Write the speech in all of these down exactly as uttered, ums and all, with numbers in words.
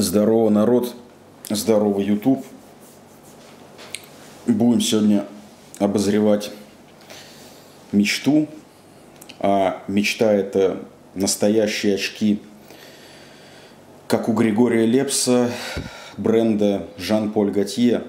Здорово, народ, здорово, YouTube. Будем сегодня обозревать мечту. А мечта — это настоящие очки, как у Григория Лепса, бренда Жан-Поль Готье.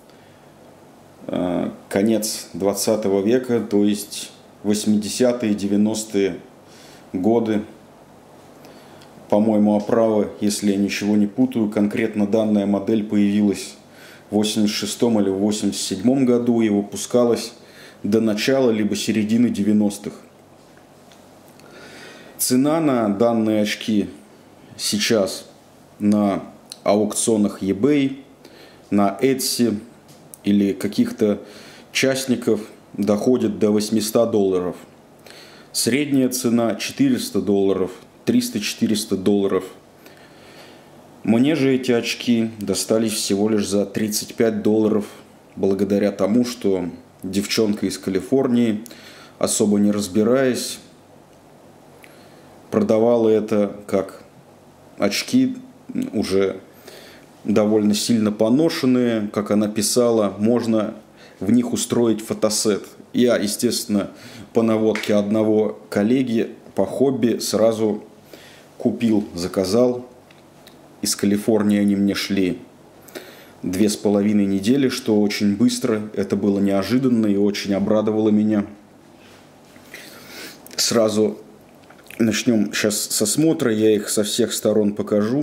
Конец двадцатого века, то есть восьмидесятые, девяностые годы. По-моему, оправа, если я ничего не путаю, конкретно данная модель появилась в восемьдесят шестом или восемьдесят седьмом году и выпускалась до начала либо середины девяностых. Цена на данные очки сейчас на аукционах eBay, на Etsy или каких-то частников доходит до восьмисот долларов. Средняя цена четыреста долларов, триста-четыреста долларов. Мне же эти очки достались всего лишь за тридцать пять долларов, благодаря тому, что девчонка из Калифорнии, особо не разбираясь, продавала это как очки уже довольно сильно поношенные. Как она писала, можно в них устроить фотосет. Я, естественно, по наводке одного коллеги по хобби сразу купил, заказал. Из Калифорнии они мне шли две с половиной недели, что очень быстро. Это было неожиданно и очень обрадовало меня. Сразу начнем сейчас с осмотра, я их со всех сторон покажу.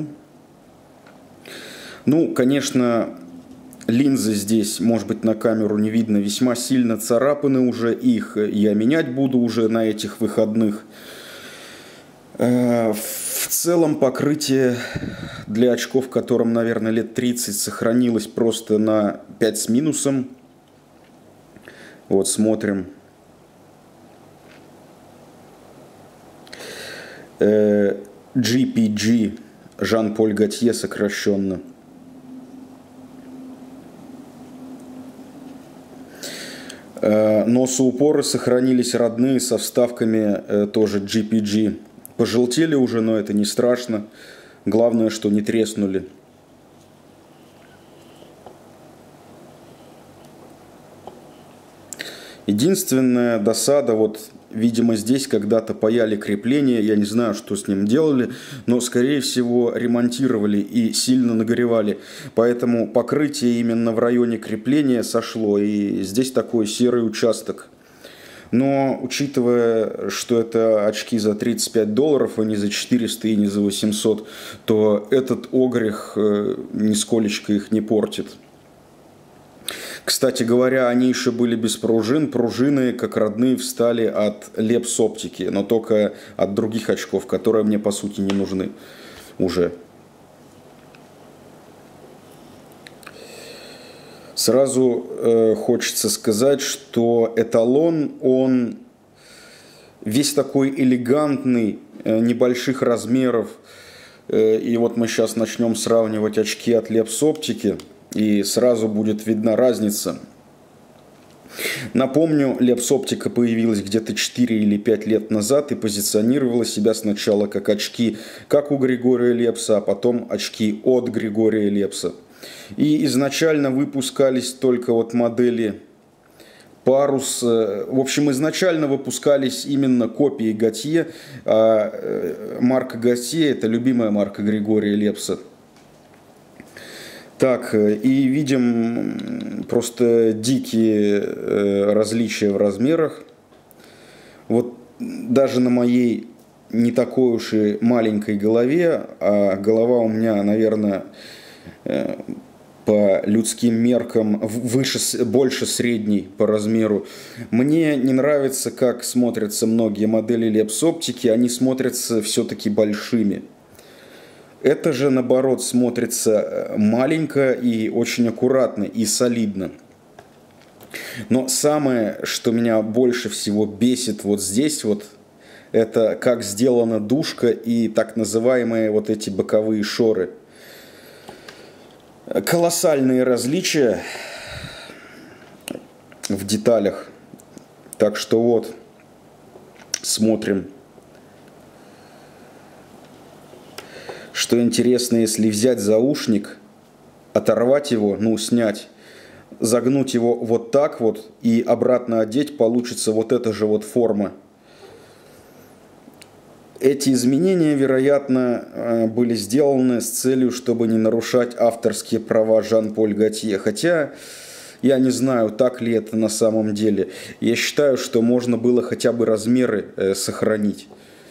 Ну, конечно, линзы здесь, может быть, на камеру не видно, весьма сильно царапаны уже. Их я менять буду уже на этих выходных. В целом покрытие для очков, которым, наверное, лет тридцать, сохранилось просто на пять с минусом. Вот, смотрим. джи пи джи, Жан-Поль Готье сокращенно. Носоупоры сохранились родные, со вставками тоже джи пи джи. Пожелтели уже, но это не страшно. Главное, что не треснули. Единственная досада, вот, видимо, здесь когда-то паяли крепление. Я не знаю, что с ним делали, но, скорее всего, ремонтировали и сильно нагревали. Поэтому покрытие именно в районе крепления сошло. И здесь такой серый участок. Но, учитывая, что это очки за тридцать пять долларов, а не за четыреста и не за восемьсот, то этот огрех нисколечко их не портит. Кстати говоря, они еще были без пружин. Пружины, как родные, встали от Лепс оптики, но только от других очков, которые мне, по сути, не нужны уже. Сразу э, хочется сказать, что эталон, он весь такой элегантный, э, небольших размеров. Э, и вот мы сейчас начнем сравнивать очки от Лепс оптики, и сразу будет видна разница. Напомню, Лепс оптика появилась где-то четыре или пять лет назад и позиционировала себя сначала как очки, как у Григория Лепса, а потом очки от Григория Лепса. И изначально выпускались только вот модели Парус. В общем, изначально выпускались именно копии Готье. А марка Готье — это любимая марка Григория Лепса. Так, и видим просто дикие различия в размерах. Вот даже на моей не такой уж и маленькой голове, а голова у меня, наверное, по людским меркам выше, больше средней по размеру. Мне не нравится, как смотрятся многие модели Лепс оптики, они смотрятся все-таки большими. Это же, наоборот, смотрится маленько и очень аккуратно и солидно. Но самое, что меня больше всего бесит вот здесь вот, это как сделана дужка и так называемые вот эти боковые шоры. Колоссальные различия в деталях. Так что вот, смотрим. Что интересно, если взять заушник, оторвать его, ну, снять, загнуть его вот так вот и обратно одеть, получится вот эта же вот форма. Эти изменения, вероятно, были сделаны с целью, чтобы не нарушать авторские права Жан-Поль Готье. Хотя я не знаю, так ли это на самом деле. Я считаю, что можно было хотя бы размеры э, сохранить.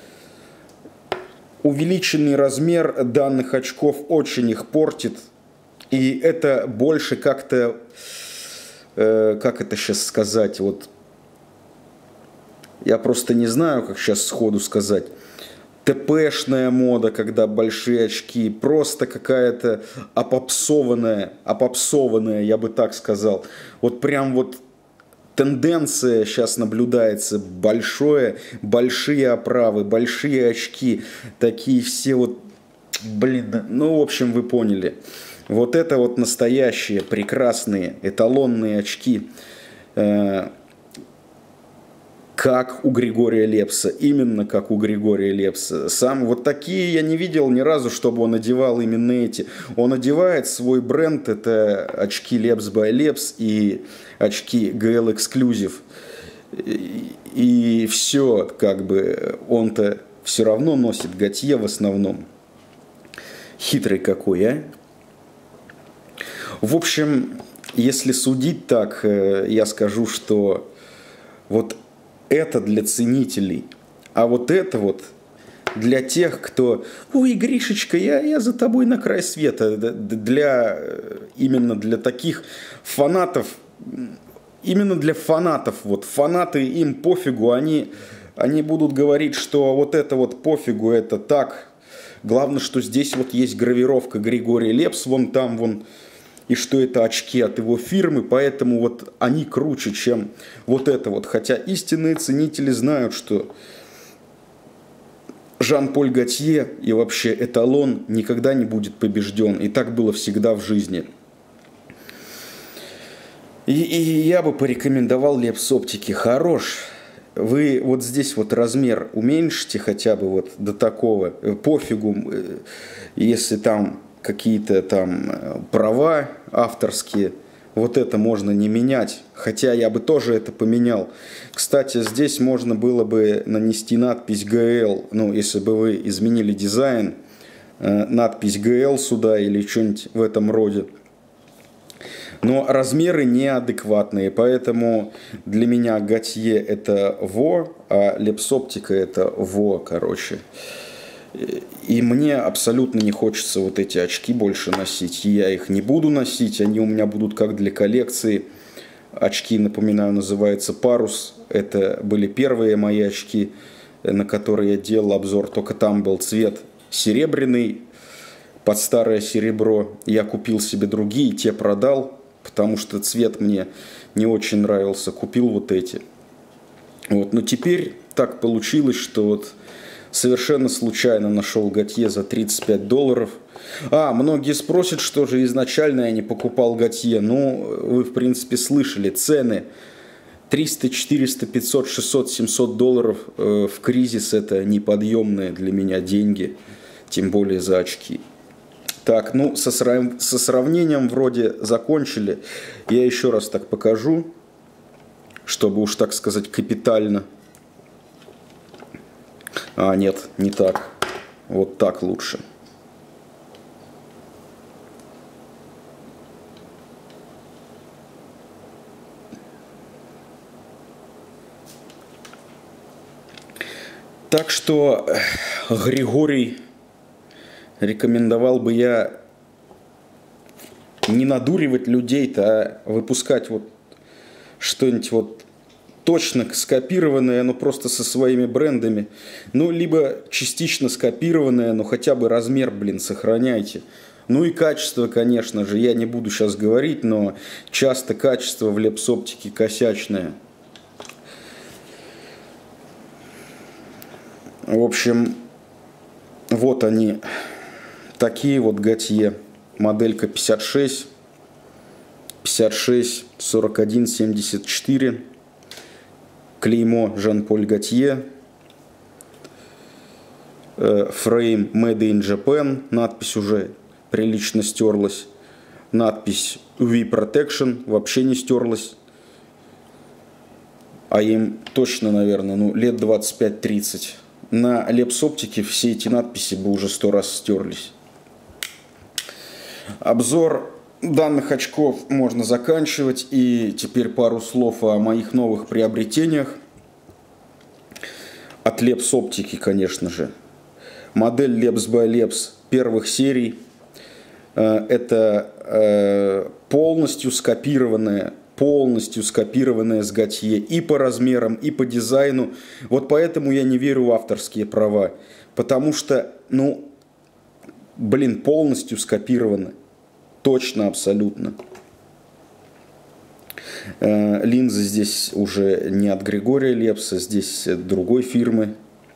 Увеличенный размер данных очков очень их портит. И это больше как-то, э, как это сейчас сказать, вот я просто не знаю, как сейчас сходу сказать. ТПшная мода, когда большие очки, просто какая-то опопсованная, опопсованная, я бы так сказал. Вот прям вот тенденция сейчас наблюдается, большое, большие оправы, большие очки, такие все вот, блин, ну, в общем, вы поняли. Вот это вот настоящие, прекрасные, эталонные очки, э, как у Григория Лепса, именно как у Григория Лепса. Сам вот такие я не видел ни разу, чтобы он одевал именно эти. Он одевает свой бренд, это очки Leps by Leps и очки джи эл Exclusive. И, и все, как бы, он-то все равно носит Готье в основном. Хитрый какой, а? В общем, если судить так, я скажу, что вот это для ценителей, а вот это вот для тех, кто, ой, Гришечка, я, я за тобой на край света, для, именно для таких фанатов, именно для фанатов, вот фанаты, им пофигу, они, они будут говорить, что вот это вот пофигу, это так, главное, что здесь вот есть гравировка Григорий Лепс, вон там, вон, и что это очки от его фирмы, поэтому вот они круче, чем вот это вот. Хотя истинные ценители знают, что Жан-Поль Готье и вообще эталон никогда не будет побежден. И так было всегда в жизни. И, и я бы порекомендовал Лепс оптики. Хорош. Вы вот здесь вот размер уменьшите хотя бы вот до такого. Пофигу, если там какие-то там права авторские, вот это можно не менять, хотя я бы тоже это поменял. Кстати, здесь можно было бы нанести надпись джи эл, ну, если бы вы изменили дизайн, надпись джи эл сюда или что-нибудь в этом роде. Но размеры неадекватные, поэтому для меня Готье это во, а Лепс-оптика это во, короче. И мне абсолютно не хочется вот эти очки больше носить. И я их не буду носить, они у меня будут как для коллекции. Очки, напоминаю, называются Парус. Это были первые мои очки, на которые я делал обзор. Только там был цвет серебряный, под старое серебро. Я купил себе другие, те продал, потому что цвет мне не очень нравился. Купил вот эти. Вот. Но теперь так получилось, что вот совершенно случайно нашел Готье за тридцать пять долларов. А, многие спросят, что же изначально я не покупал Готье. Ну, вы, в принципе, слышали. Цены триста, четыреста, пятьсот, шестьсот, семьсот долларов э, в кризис – это неподъемные для меня деньги. Тем более за очки. Так, ну, со, срав... со сравнением вроде закончили. Я еще раз так покажу, чтобы уж так сказать капитально. А, нет, не так. Вот так лучше. Так что, Григорий, рекомендовал бы я не надуривать людей-то, а выпускать вот что-нибудь вот точно скопированное, но просто со своими брендами. Ну, либо частично скопированное, но хотя бы размер, блин, сохраняйте. Ну и качество, конечно же, я не буду сейчас говорить, но часто качество в Лепс-оптике косячное. В общем, вот они, такие вот Готье. Моделька пятьдесят шесть, пятьдесят шесть, сорок один, семьдесят четыре. Клеймо Жан-Поль Готье. Frame Made in Japan, надпись уже прилично стерлась. Надпись ю ви Protection вообще не стерлась. А им точно, наверное, ну, лет двадцать пять тридцать. На лепс-оптике все эти надписи бы уже сто раз стерлись. Обзор данных очков можно заканчивать. И теперь пару слов о моих новых приобретениях. От лепс-оптики, конечно же. Модель Leps by Leps первых серий. Это полностью скопированная, полностью скопированная с Готье и по размерам, и по дизайну. Вот поэтому я не верю в авторские права. Потому что, ну, блин, полностью скопировано. Точно, абсолютно. Линзы здесь уже не от Григория Лепса, здесь другой фирмы.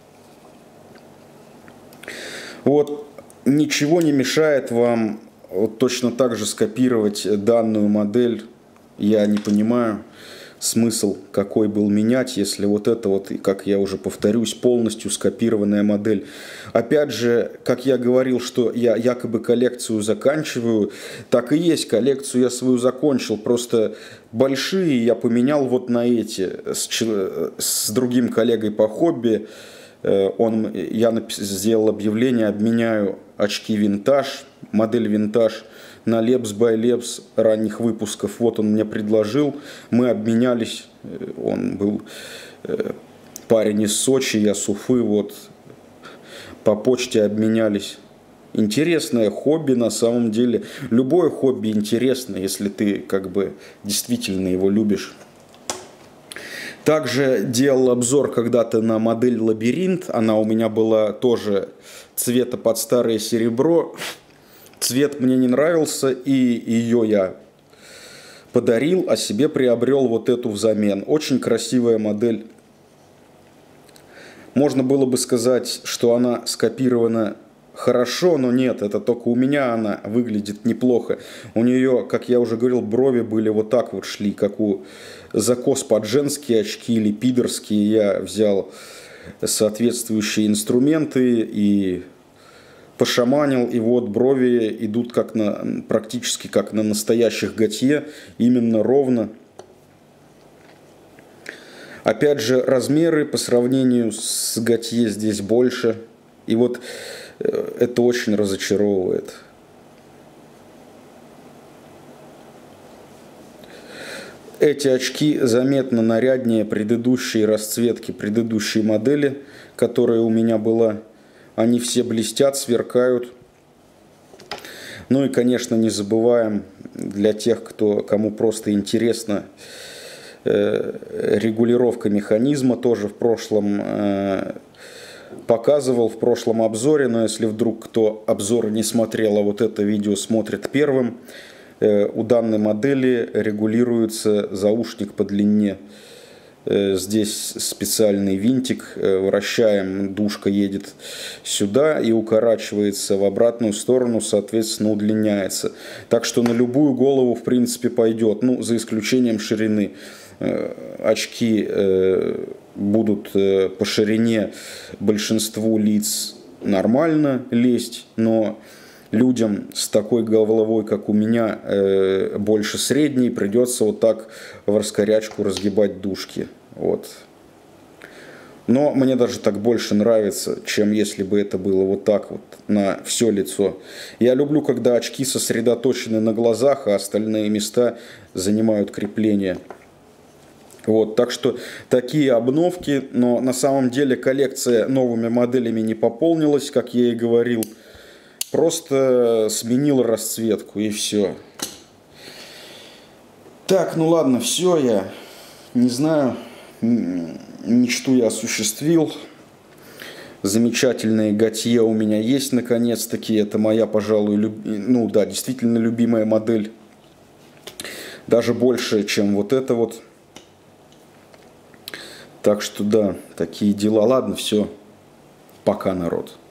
Вот, ничего не мешает вам вот точно так же скопировать данную модель. Я не понимаю, смысл какой был менять, если вот это вот, как я уже повторюсь, полностью скопированная модель. Опять же, как я говорил, что я якобы коллекцию заканчиваю, так и есть, коллекцию я свою закончил, просто большие я поменял вот на эти, с, с другим коллегой по хобби. Он, я сделал объявление, обменяю очки винтаж, модель винтаж, на Leps by Leps ранних выпусков. Вот он мне предложил, мы обменялись, он был парень из Сочи, я с Уфы, вот по почте обменялись. Интересное хобби на самом деле. Любое хобби интересно, если ты как бы действительно его любишь. Также делал обзор когда-то на модель Лабиринт. Она у меня была тоже цвета под старое серебро. Цвет мне не нравился, и ее я подарил, а себе приобрел вот эту взамен. Очень красивая модель. Можно было бы сказать, что она скопирована хорошо, но нет, это только у меня она выглядит неплохо. У нее, как я уже говорил, брови были вот так вот шли, как у закос под женские очки или пидорские. Я взял соответствующие инструменты и пошаманил, и вот брови идут как на, практически как на настоящих Готье, именно ровно. Опять же, размеры по сравнению с Готье здесь больше, и вот это очень разочаровывает. Эти очки заметно наряднее предыдущей расцветки, предыдущей модели, которая у меня была. Они все блестят, сверкают. Ну и, конечно, не забываем для тех, кто, кому просто интересно, э, регулировка механизма. Тоже в прошлом э, показывал, в прошлом обзоре. Но если вдруг кто обзоры не смотрел, а вот это видео смотрит первым, э, у данной модели регулируется заушник по длине. Здесь специальный винтик, вращаем, дужка едет сюда и укорачивается в обратную сторону, соответственно удлиняется. Так что на любую голову в принципе пойдет, ну за исключением ширины. Очки будут по ширине большинству лиц нормально лезть, но людям с такой головой, как у меня, э, больше средней, придется вот так в раскорячку разгибать дужки. Вот. Но мне даже так больше нравится, чем если бы это было вот так вот на все лицо. Я люблю, когда очки сосредоточены на глазах, а остальные места занимают крепление. Вот, так что такие обновки, но на самом деле коллекция новыми моделями не пополнилась, как я и говорил. Просто сменил расцветку и все. Так, ну ладно, все, я не знаю, мечту я осуществил. Замечательные Готье у меня есть наконец-таки. Это моя, пожалуй, люб... ну да, действительно любимая модель. Даже больше, чем вот это вот. Так что да, такие дела. Ладно, все. Пока, народ.